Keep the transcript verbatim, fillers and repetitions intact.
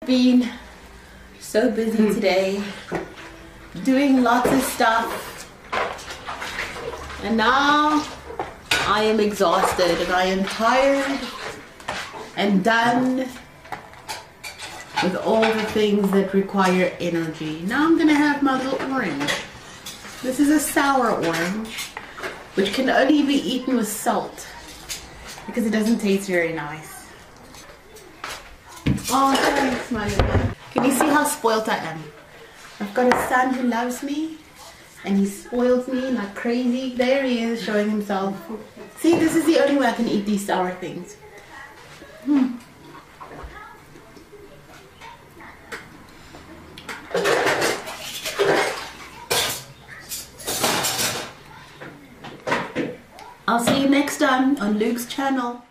Been so busy today, doing lots of stuff, and now I am exhausted and I am tired and done with all the things that require energy. Now I'm gonna have my little orange. This is a sour orange, which can only be eaten with salt because it doesn't taste very nice. Oh, thanks, my little. Can you see how spoiled I am? I've got a son who loves me, and he spoils me like crazy. There he is, showing himself. See, this is the only way I can eat these sour things. Hmm. I'll see you next time on Luke's channel.